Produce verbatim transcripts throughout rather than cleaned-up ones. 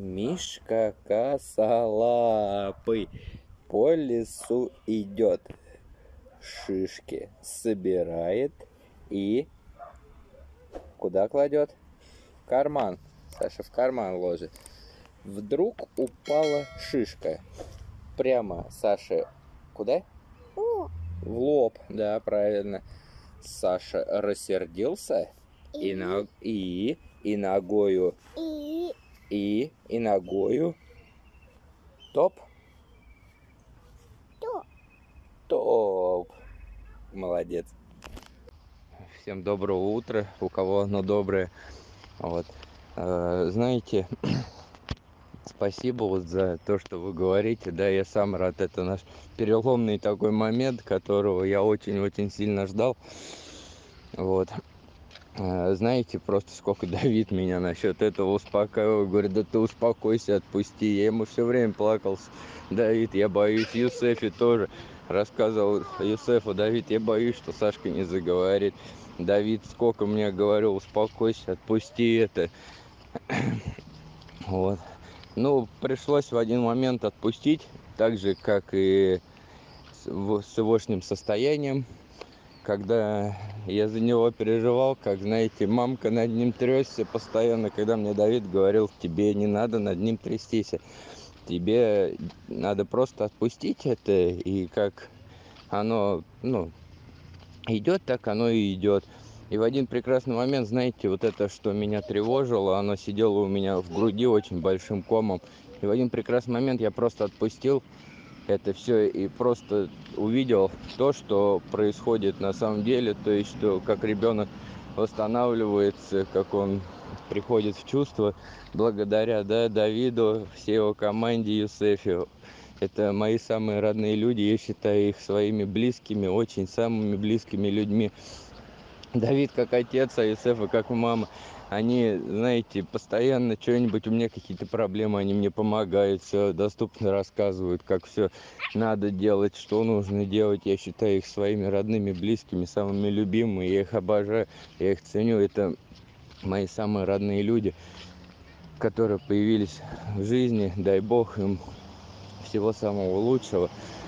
Мишка косолапый по лесу идет, шишки собирает и куда кладет? В карман. Саша в карман ложит. Вдруг упала шишка. Прямо Саша куда? О. В лоб, да, правильно. Саша рассердился и, и, на... и, и ногою и... и и ногою топ топ топ. Молодец. Всем доброго утра, у кого оно доброе. Вот. Знаете, спасибо вот за то, что вы говорите. Да, я сам рад. Это наш переломный такой момент, которого я очень-очень сильно ждал. Вот. Знаете, просто сколько Давид меня насчет этого успокаивал. Говорит, да ты успокойся, отпусти. Я ему все время плакал. Давид, я боюсь. Юсефе тоже рассказывал Юсефу: Давид, я боюсь, что Сашка не заговорит. Давид сколько мне говорил: успокойся, отпусти это. Вот. Ну, пришлось в один момент отпустить, так же, как и с сегодняшним состоянием, когда я за него переживал, как, знаете, мамка над ним трясся постоянно, когда мне Давид говорил: тебе не надо над ним трястись, тебе надо просто отпустить это, и как оно, ну, идет, так оно и идет. И в один прекрасный момент, знаете, вот это, что меня тревожило, оно сидело у меня в груди очень большим комом. И в один прекрасный момент я просто отпустил это все и просто увидел то, что происходит на самом деле. То есть, что как ребенок восстанавливается, как он приходит в чувство благодаря, да, Давиду, всей его команде, Юсефе. Это мои самые родные люди, я считаю их своими близкими, очень самыми близкими людьми. Давид как отец, а Юсефа как мама. Они, знаете, постоянно что-нибудь, у меня какие-то проблемы, они мне помогают, все доступно рассказывают, как все надо делать, что нужно делать. Я считаю их своими родными, близкими, самыми любимыми, я их обожаю, я их ценю. Это мои самые родные люди, которые появились в жизни. Дай бог им всего самого лучшего.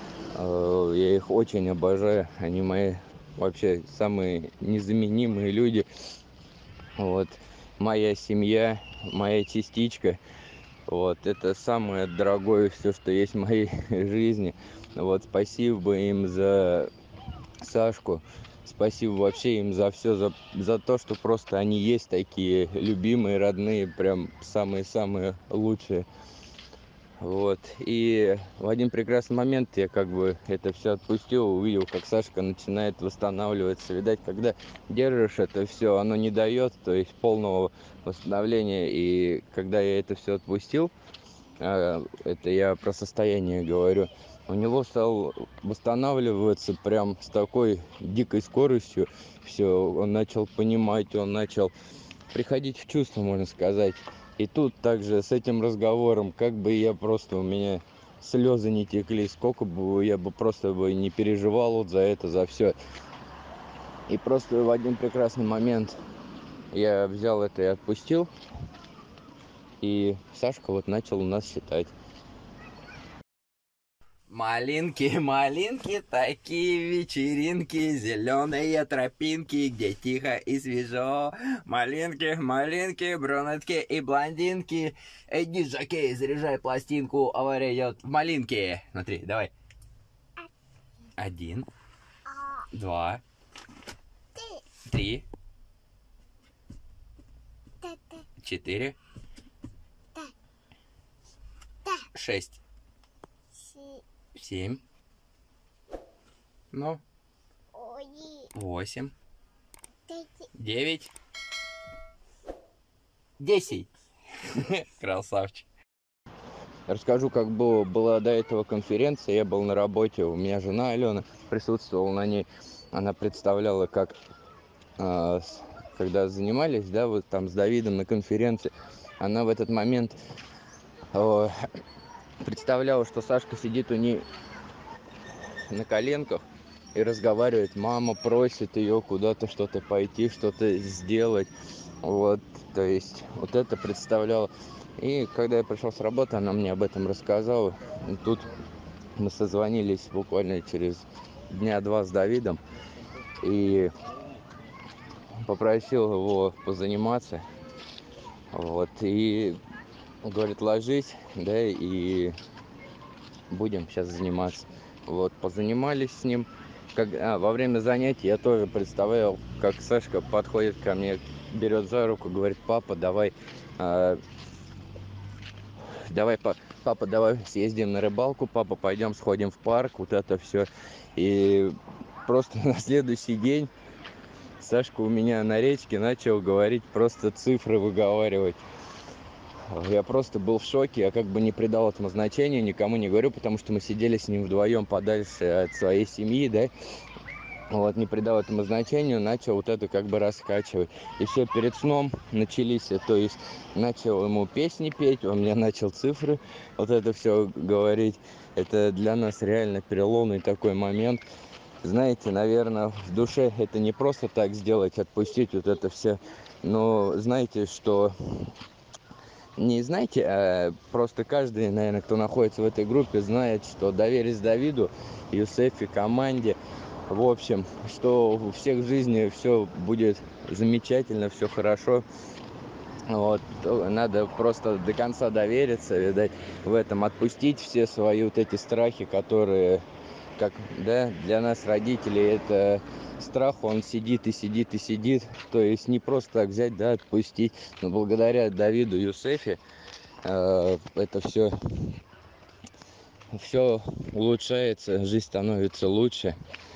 Я их очень обожаю, они мои вообще самые незаменимые люди. Вот, моя семья, моя частичка. Вот, это самое дорогое все, что есть в моей жизни. Вот, спасибо им за Сашку. Спасибо вообще им за все, за, за то, что просто они есть такие любимые, родные, прям самые-самые лучшие. Вот, и в один прекрасный момент я как бы это все отпустил, увидел, как Сашка начинает восстанавливаться. Видать, когда держишь это все, оно не дает, то есть полного восстановления. И когда я это все отпустил, это я про состояние говорю, у него стал восстанавливаться прям с такой дикой скоростью. Все, он начал понимать, он начал приходить в чувство, можно сказать. И тут также с этим разговором, как бы я просто, у меня слезы не текли, сколько бы я бы просто бы не переживал вот за это, за все. И просто в один прекрасный момент я взял это и отпустил. И Сашка вот начал у нас считать. Малинки, малинки, такие вечеринки, зеленые тропинки, где тихо и свежо. Малинки, малинки, брюнетки и блондинки. Эй, диджокей, заряжай пластинку, авария идет в малинке. Смотри, давай. Один, два, три, четыре, шесть. Семь, ну, восемь, девять, десять. Красавчик. Расскажу, как было, была до этого конференция, я был на работе, у меня жена Алена присутствовала на ней, она представляла, как, э, когда занимались, да, вот там с Давидом на конференции, она в этот момент э, представляла, что Сашка сидит у нее на коленках и разговаривает, мама просит ее куда-то что-то пойти, что-то сделать. Вот, то есть вот это представляло. И когда я пришел с работы, она мне об этом рассказала. И тут мы созвонились буквально через дня два с Давидом. И попросил его позаниматься. Вот. И говорит, ложись, да, и будем сейчас заниматься. Вот, позанимались с ним. Как, а, во время занятий я тоже представлял, как Сашка подходит ко мне, берет за руку, говорит, папа, давай, а, давай, папа, давай съездим на рыбалку, папа, пойдем сходим в парк, вот это все. И просто на следующий день Сашка у меня на речке начал говорить, просто цифры выговаривать. Я просто был в шоке, я как бы не придал этому значения, никому не говорю, потому что мы сидели с ним вдвоем подальше от своей семьи, да, вот, не придал этому значению, начал вот это как бы раскачивать. И все, перед сном начались, то есть начал ему песни петь, он мне начал цифры, вот это все говорить. Это для нас реально переломный такой момент. Знаете, наверное, в душе это не просто так сделать, отпустить вот это все, но знаете, что... Не знаете, а просто каждый, наверное, кто находится в этой группе, знает, что доверить Давиду, Юсефе, команде, в общем, что у всех в жизни все будет замечательно, все хорошо. Вот, надо просто до конца довериться, видать, в этом отпустить все свои вот эти страхи, которые, как, да, для нас, родителей, это страх, он сидит и сидит и сидит, то есть не просто так взять, да, отпустить, но благодаря Давиду, Юсефе, э, это все, все улучшается, жизнь становится лучше.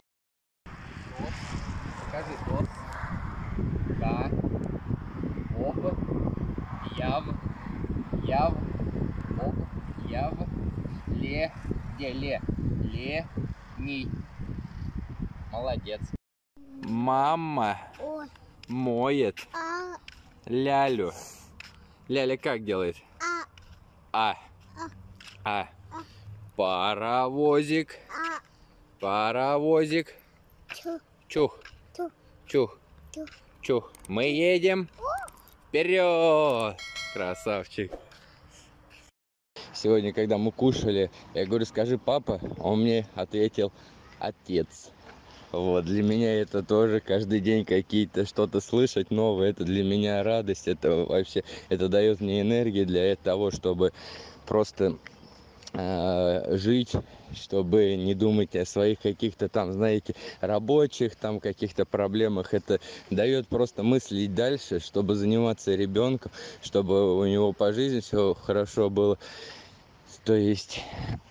Скажи стоп. К. Об. Яв. Яв. Об. Яв. Ле. Где ле? Ле. Ми. Молодец. Мама Ой. моет А. лялю. Ляля как делает? А. А. А. А. Паровозик. А. Паровозик. Чух. Чух. Чух. Чух. Чух. Чух. Мы едем вперед. Красавчик. Сегодня, когда мы кушали, я говорю, скажи, папа, он мне ответил, отец. Вот, для меня это тоже каждый день какие-то что-то слышать новое, это для меня радость, это вообще, это дает мне энергии для того, чтобы просто э, жить, чтобы не думать о своих каких-то там, знаете, рабочих там каких-то проблемах. Это дает просто мыслить дальше, чтобы заниматься ребенком, чтобы у него по жизни все хорошо было. То есть,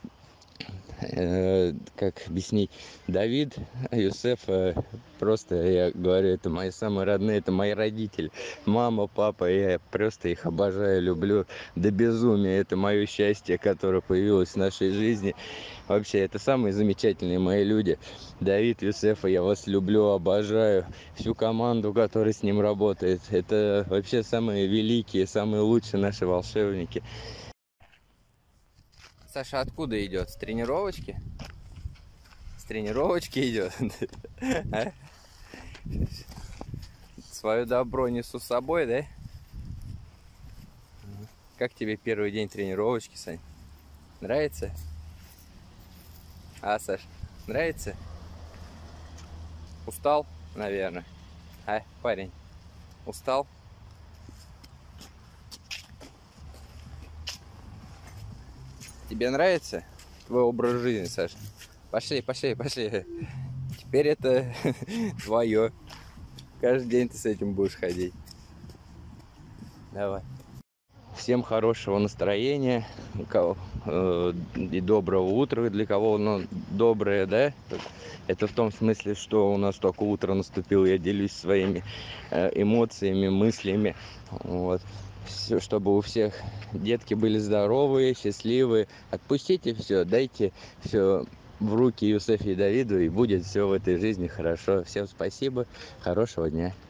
э, как объяснить, Давид, Юсеф, э, просто, я говорю, это мои самые родные, это мои родители. Мама, папа, я просто их обожаю, люблю до безумия. Это мое счастье, которое появилось в нашей жизни. Вообще, это самые замечательные мои люди. Давид, Юсеф, я вас люблю, обожаю. Всю команду, которая с ним работает. Это вообще самые великие, самые лучшие наши волшебники. Саша откуда идет? С тренировочки? С тренировочки идет? А? Свое добро несу с собой, да? Как тебе первый день тренировочки, Сань? Нравится? А, Саш, нравится? Устал, наверное? А, парень, устал? Тебе нравится твой образ жизни, Саша? Пошли, пошли, пошли. Теперь это твое. Каждый день ты с этим будешь ходить. Давай. Всем хорошего настроения и доброго утра, для кого оно доброе, да? Это в том смысле, что у нас только утро наступило, я делюсь своими эмоциями, мыслями. Вот. Все, чтобы у всех детки были здоровые, счастливые. Отпустите все, дайте все в руки Юсефе и Давиду, и будет все в этой жизни хорошо. Всем спасибо, хорошего дня.